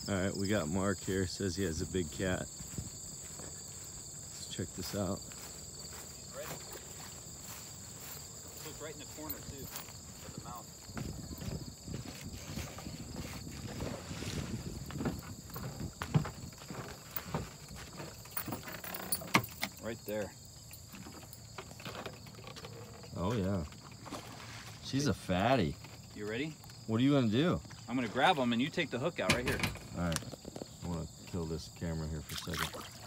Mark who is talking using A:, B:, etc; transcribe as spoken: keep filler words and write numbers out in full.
A: All right, we got Mark here. Says he has a big cat. Let's check this out.
B: He's ready. He's right in the corner too, of the mouth. Right there.
A: Oh yeah. She's a fatty.
B: You ready?
A: What are you gonna do?
B: I'm gonna grab him and you take the hook out right here.
A: All right. I want to kill this camera here for a second.